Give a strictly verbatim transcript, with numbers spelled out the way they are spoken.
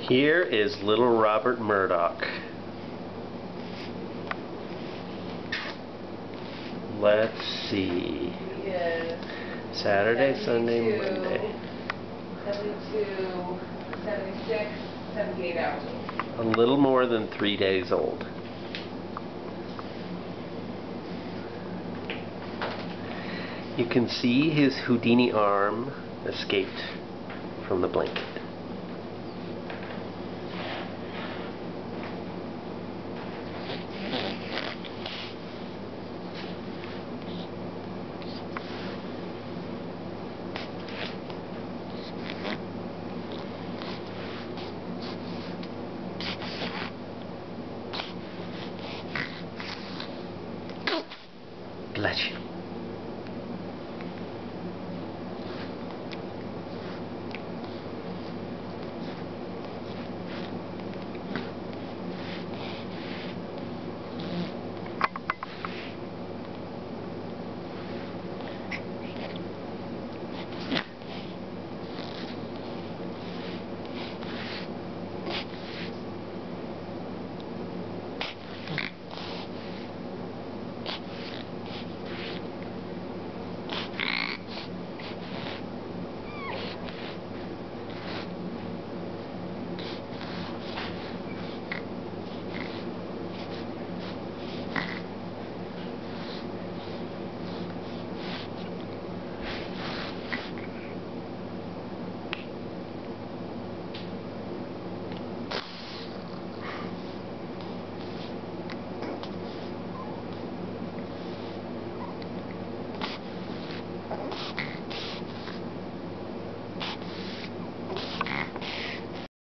Here is little Robert Murdoch. Let's see. He is Saturday, Sunday, Monday. seventy-two, seventy-six, seventy-eight hours old. A little more than three days old. You can see his Houdini arm escaped from the blanket.